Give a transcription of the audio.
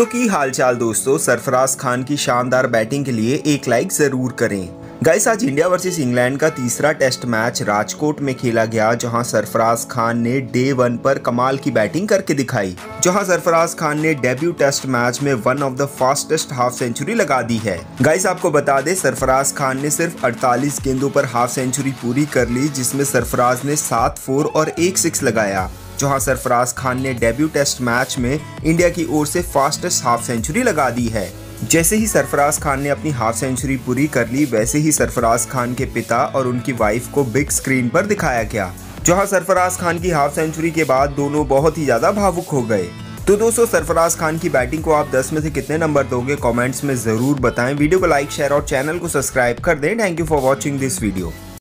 तो की हालचाल दोस्तों, सरफराज खान की शानदार बैटिंग के लिए एक लाइक जरूर करें। गाइस, आज इंडिया वर्सेस इंग्लैंड का तीसरा टेस्ट मैच राजकोट में खेला गया, जहां सरफराज खान ने डे 1 पर कमाल की बैटिंग करके दिखाई। जहां सरफराज खान ने डेब्यू टेस्ट मैच में one of the fastest half century लगा दी है। गाइस, आपको बता दें, सरफराज खान ने सिर्फ 48 गेंदों पर हाफ सेंचुरी पूरी कर ली, जिसमें सरफराज ने 7 4 और 1 6 लगाया। जहां सरफराज खान ने डेब्यू टेस्ट मैच में इंडिया की ओर से फास्टेस्ट हाफ सेंचुरी लगा दी है। जैसे ही सरफराज खान ने अपनी हाफ सेंचुरी पूरी कर ली, वैसे ही सरफराज खान के पिता और उनकी वाइफ को बिग स्क्रीन पर दिखाया गया। जहां सरफराज खान की हाफ सेंचुरी के बाद दोनों बहुत ही ज्यादा भावुक हो गए। तो दोस्तों, सरफराज खान की बैटिंग को आप 10 में से कितने नंबर दोगे, कमेंट्स में जरूर बताएं। वीडियो को लाइक, शेयर और चैनल को सब्सक्राइब कर दें। Thank you for watching this video.